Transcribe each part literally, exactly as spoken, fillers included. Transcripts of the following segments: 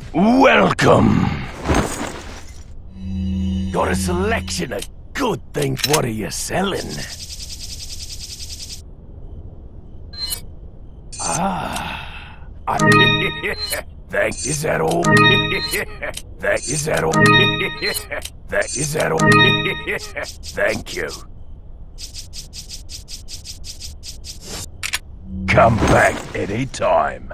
Welcome. Got a selection of good things. What are you selling? Ah. I Thank is that all? That is that all? That is that all? Thank you. Come back anytime.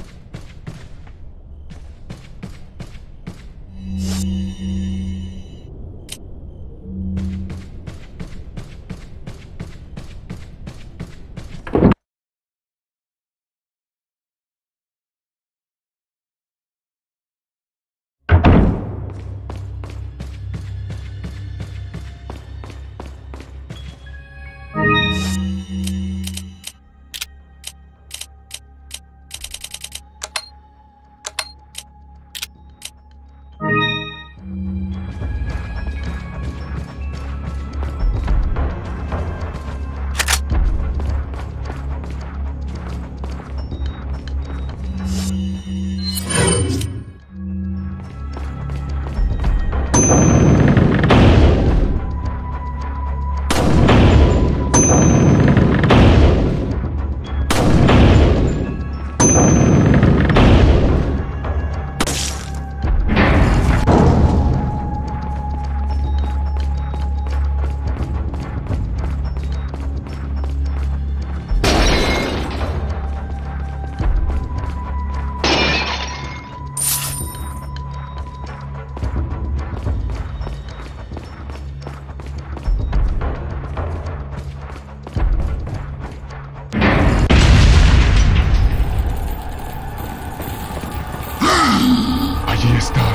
Allí está.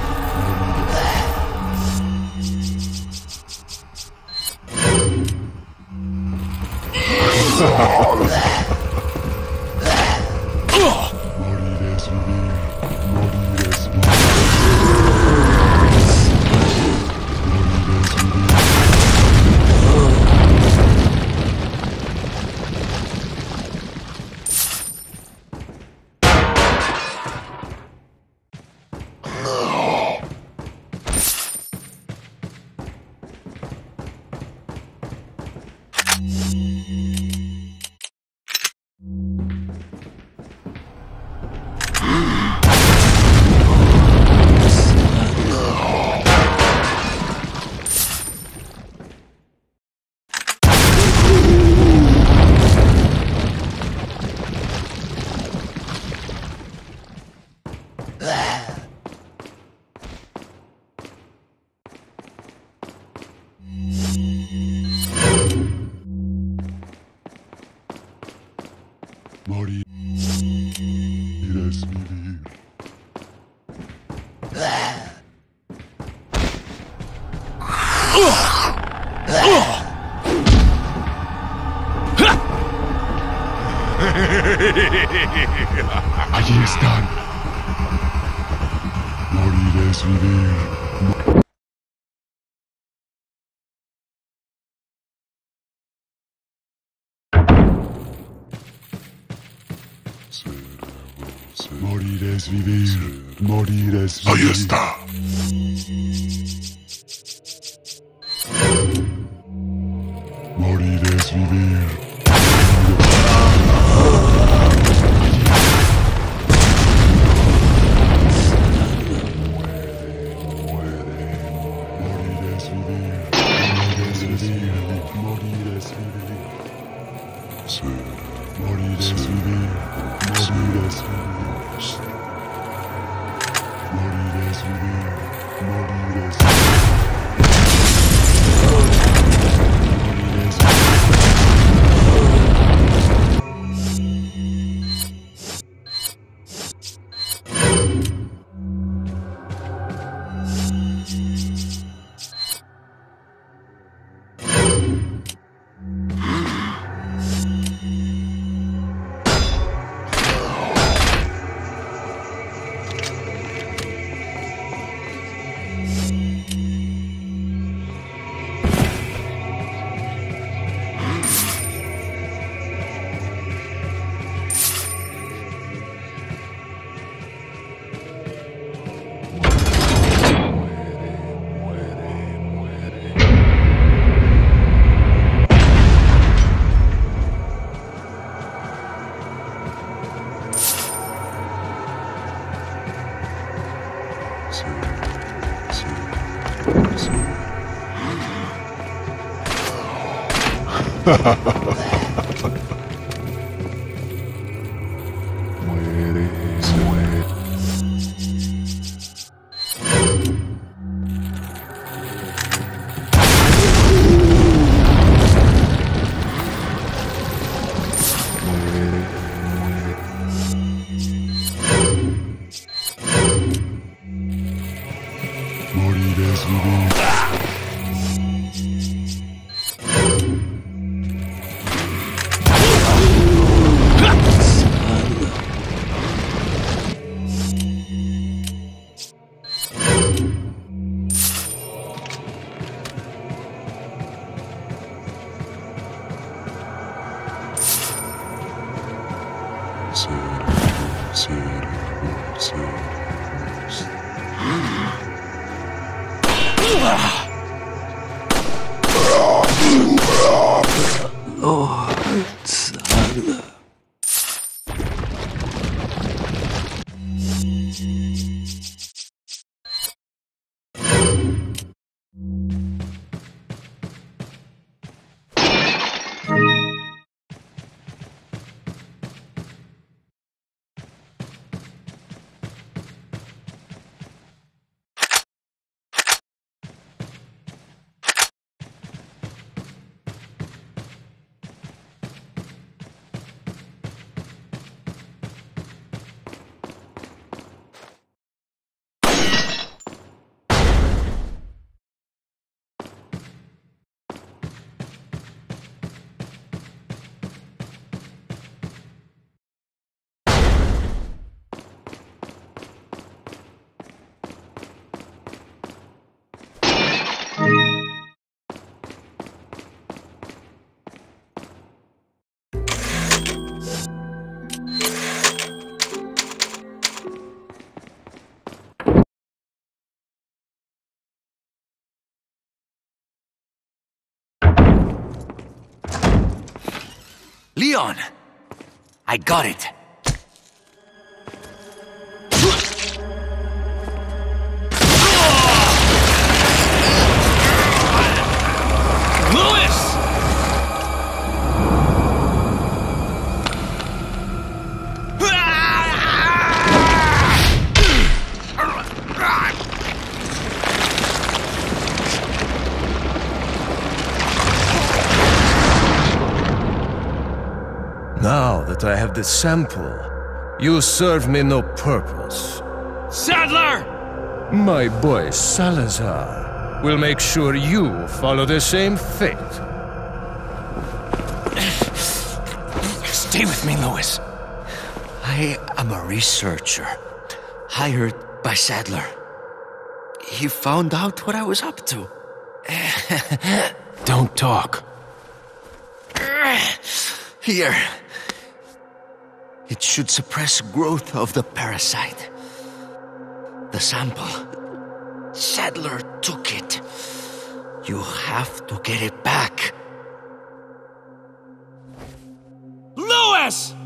Morir es vivir. Morir es vivir. Morir es vivir. Morir es vivir. Allí están. Morir es vivir. Morir es vivir. Morir es vivir. Ahí está. Morir es vivir. Morir es vivir. Morir es vivir. Morir es vivir. Morir es vivir. Morir es vivir. Morir es Muere, muere. Morirás vivir. Leon! I got it! Louis! Now that I have the sample, you serve me no purpose. Sadler! My boy Salazar will make sure you follow the same fate. Stay with me, Louis. I am a researcher, hired by Sadler. He found out what I was up to. Don't talk. Here. It should suppress growth of the parasite. The sample. Sadler took it. You have to get it back. Louis!